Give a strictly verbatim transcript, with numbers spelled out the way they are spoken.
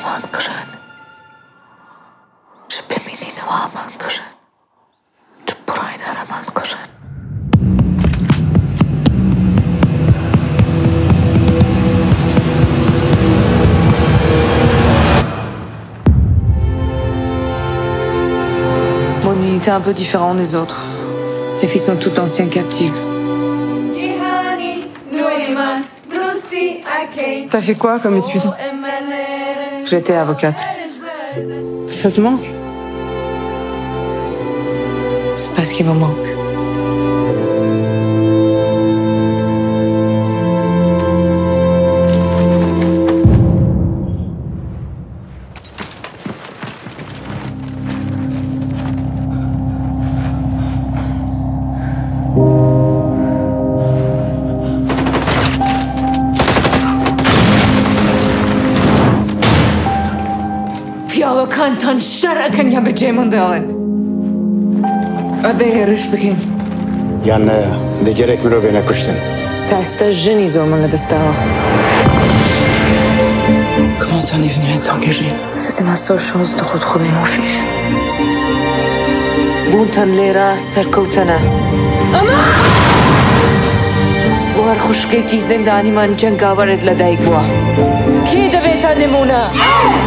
هرمان کرن چه ببینی نوامان کرن چه براین هرمان کرن Mon nuit était un peu différent des autres. Les filles sont toutes anciennes captives. T'as fait quoi comme étude? J'étais avocate. Ça te manque? C'est pas ce qui me manque. پیاوەکان تان شەر ئەکەن یا بەجێ من دەڵێن ئەبێ هێرش بکەین یان دەگەرێک مرۆڤێ نەکوشتن تا ئێستا ژنی زۆرمان لەدەستاوە. Comment t'en es venu à t'engager? C'était ma seule chance de retrouver mon fils. بوونتان لێرە سەرکەوتنە. ئەمە! بۆ هەر خوشکێکی زیندانیمان جەنگاوەرت لەدایک بووە. کێ دەبێتە نمونە؟